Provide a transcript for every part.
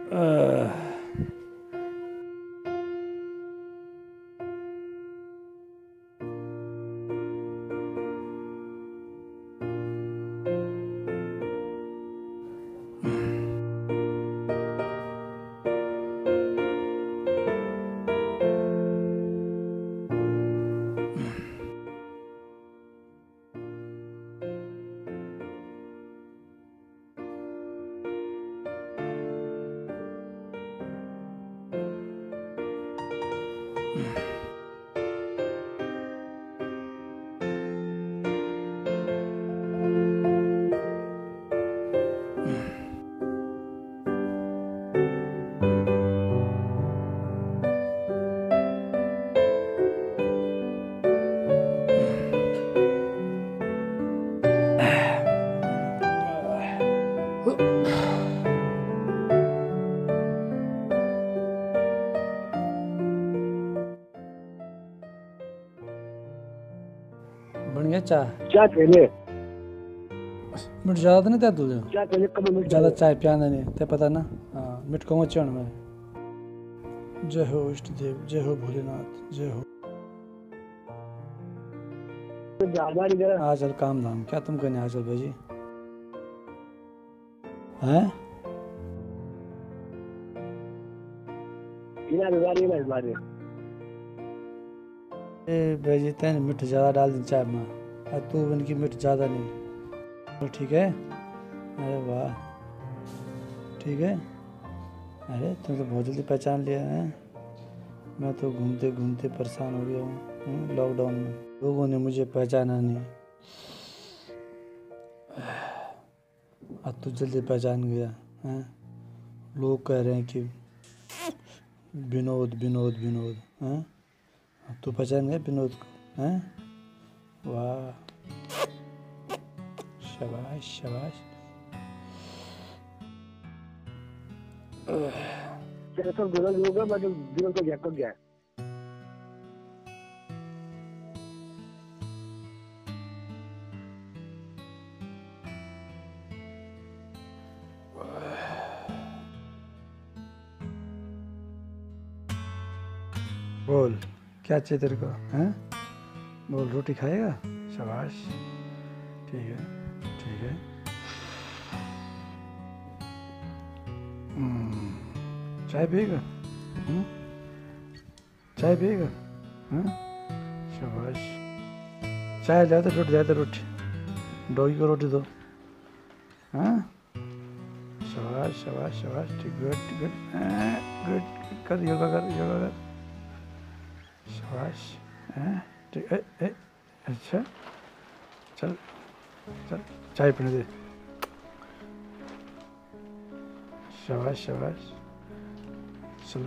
बन गया चाय? क्या पहले मिठ ज़्यादा तो नहीं था तुझे? क्या पहले कब मिठ ज़्यादा चाय पियाना नहीं ते पता ना। हाँ मिठ कहूँ चढ़ में। जय हो इष्ट देव, जय हो भोलेनाथ, जय हो। ज्यादा नहीं करा। आ चल काम धाम क्या तुम करने आ चल भाई हैं? बिना बीमारी ना बीमारी ए भाई तेने मिठ ज़्यादा डाल दी चाय में और तू बन की मिठ ज़्यादा नहीं तो ठीक है। अरे वाह ठीक है। अरे तुम तो बहुत जल्दी पहचान लिया है। मैं तो घूमते घूमते परेशान हो गया हूँ लॉकडाउन में। लोगों ने मुझे पहचाना नहीं। अब तो जल्दी पहचान गया हैं। लोग कह रहे हैं कि विनोद विनोद विनोद हैं। अब तो पहचान गया विनोद को हैं। वाह शाबाश शाबाश। क्या सब गलत होगा मैं तो दिल को झटक गया। बोल क्या चाहिए तेरे को हैं? बोल रोटी खाएगा? शाबाश ठीक है ठीक है। चाय पिएगा? चाय पिएगा? शाबाश। चाय जाते रोटी जाते रोटी डॉगी को रोटी दो। हाँ शाबाश शाबाश शाबाश ठीक गुड गुड गुड कर योगा कर योगा कर। शाबाश ठीक है। अच्छा चल चल चाय पीने दे। शाबाश शाबाश चलो।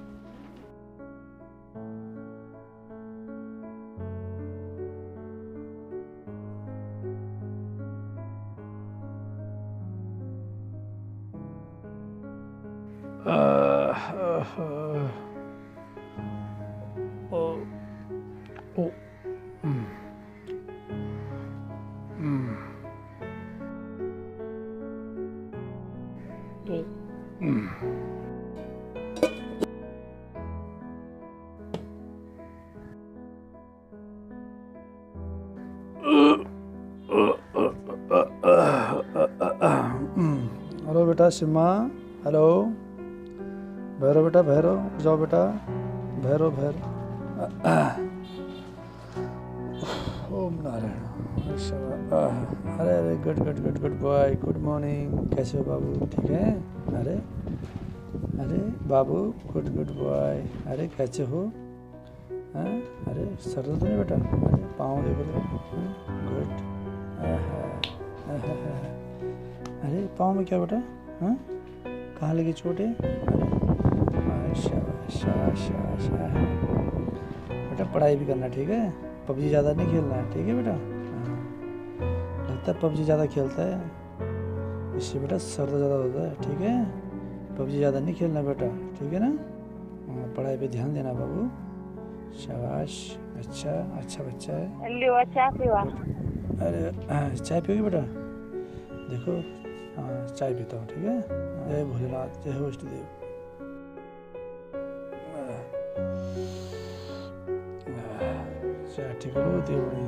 हेलो बेटा सिम्हा हेलो भैरव बेटा भैरव जाओ बेटा भैरव भैरव। ओम नारायण। अरे अरे good good good good boy good morning कैसे हो बाबू ठीक है? अरे अरे बाबू गुड गुड बॉय। अरे कैसे हो? अरे सर तो नहीं बेटा? अरे पाँव देखो गुड। अरे पाँव में क्या बेटा? कहाँ लगी चोट है? बेटा पढ़ाई भी करना ठीक है। पबजी ज़्यादा नहीं खेलना है ठीक है बेटा। लगता है पबजी ज़्यादा खेलता है इससे बेटा सर ज़्यादा होता है ठीक है। पबजी ज़्यादा नहीं खेलना बेटा ठीक है ना। पढ़ाई पे ध्यान देना बाबू। शाबाश अच्छा अच्छा बच्चा है। चाय पीवा। अरे चाय पियोगे बेटा? देखो हाँ चाय पीता हूँ, ठीक है। जय भोलेनाथ, जय हो इष्ट देव। चाय ठीक करो देवड़ी।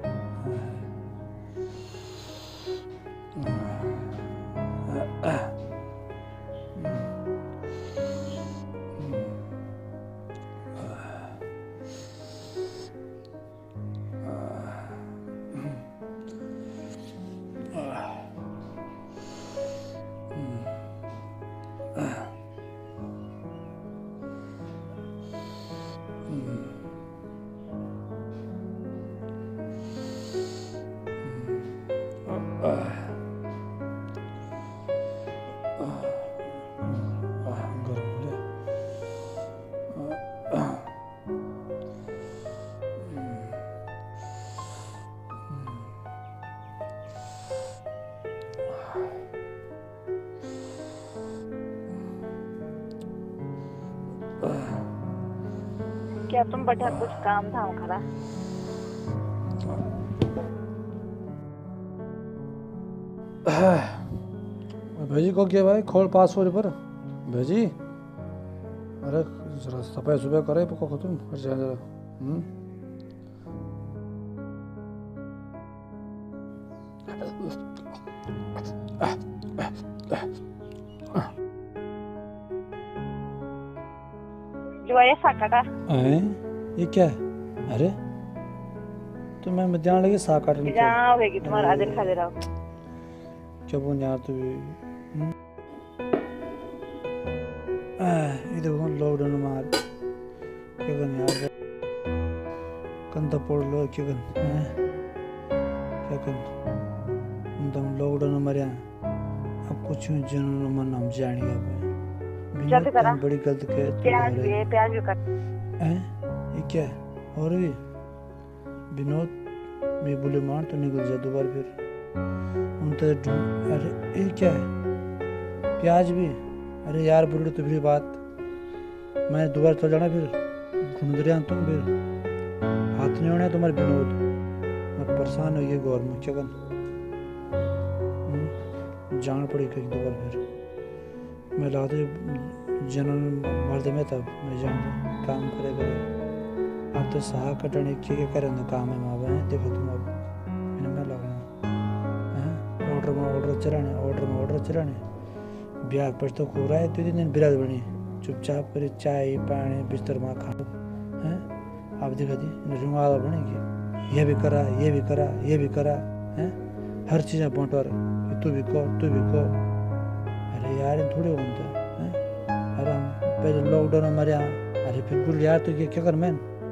क्या तुम बैठा कुछ काम धाम खरा? भेजी को क्या भाई खोल पास हो पर भेजी। अरे जरा सफाई सुबह करे को तुम जरा। जो ये साकाटा ये क्या है? अरे तो मैं ध्यान लगे सा काटने की जहाँ होगी तुम्हारा आदिल खा दे रहा हूँ। क्या बोल यार तू इधर वो लॉकडाउन मार क्या कर यार कंधा पड़ लो क्या कर क्या कर तुम लॉकडाउन मरिया अब कुछ जनों मन हम जानेंगे जल्दी करा। बड़ी गलत प्याज भी कर। ये क्या है? और भी विनोद मैं बोले मार तो निकल जा दोबारा फिर उन तो अरे ये क्या है? प्याज भी? अरे यार बुढ़े तो फिर बात मैं दोबारा चल जाना फिर घूम रहे तुम फिर हाथ नहीं होना तुम्हारे विनोद। मैं परेशान हो गया गौर में क्या कर जान पड़ी कहीं दोबारा फिर मैं लाते जनन मर्द में तब मैं जान काम करेगा। अब तो साह कटने क्या करें काम है माँ बहन देखो तुम अब मैं लगना ऑर्डर में ऑर्डर चलाने ब्याह पर तो खो रहा है तो दिन बिराद बनी चुपचाप पर चाय पानी बिस्तर में खा हैं। अब देखा थी रुमाल बनेगी ये भी करा ये भी करा ये भी करा हैं हर चीज़ बंटवार तू भी को। अरे यार थोड़े बनता है। अरे हम पहले लॉकडाउन हमारे यहाँ अरे फिर बोल यार तो क्या कर मैं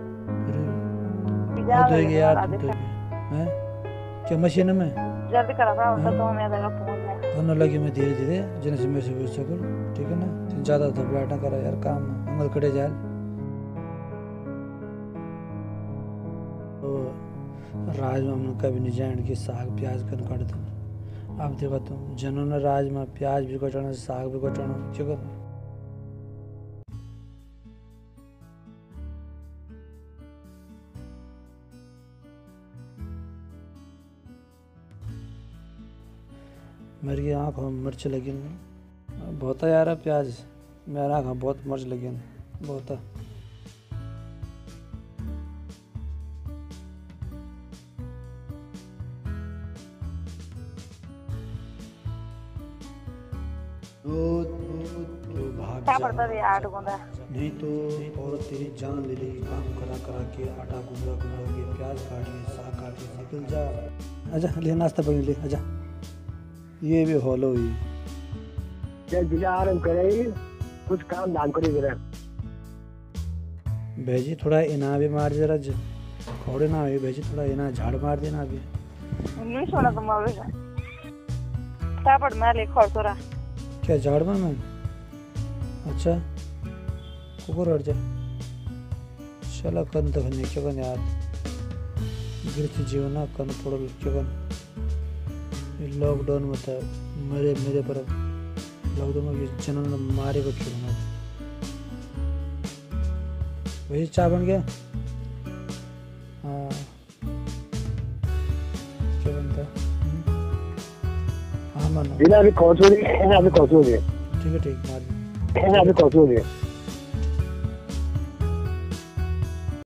फिर यार हैं क्या मशीन में जल्दी करा था तो हमें लगा पहुंच जाए। दोनों लगे मैं धीरे धीरे जन से मैं से सकूँ ठीक है ना। तीन ज़्यादा था बैठना करा यार काम अंगल कटे जाए तो राज में हमने कभी नहीं जान की साग प्याज कर काट दो। अब देखो तुम जनों ने राज में प्याज भी कटाना साग भी कटाना क्या कर मेरी आँख में मिर्च लगी बहुत है यार प्याज मेरा आँख में बहुत मिर्च लगी बहुत है। क्या पड़ता है 8 गुंदा नहीं तो और तेरी जान ले लेगी काम करा करा के आटा गुंदा गुंदा के प्याज काट के साग काट के निकल जा। आजा ले नाश्ता पकड़ ले आजा ये भी हॉलो हुई जब बिना आराम करे कुछ काम दाम करे जरा भेजी थोड़ा इना भी मार जरा खोड़े ना हुई भेजी थोड़ा इना झाड़ मार देना अभी नहीं सोना तुम अभी क्या पड़ना ले खोर तोरा क्या झाड़ में मैं अच्छा कुकुर हट जा चला कन तो नहीं क्या कन यार गिरती जीवन ना कन पड़ल क्या कन लॉकडाउन में था मेरे पर लॉकडाउन में जनन मारे को छोड़ना वही चाय बन गया। हाँ क्या बनता हाँ मानो जिला अभी पहुंचोगे, ऐसा अभी पहुंचोगे, ठीक है, ठीक मार ऐसा अभी पहुंचोगे।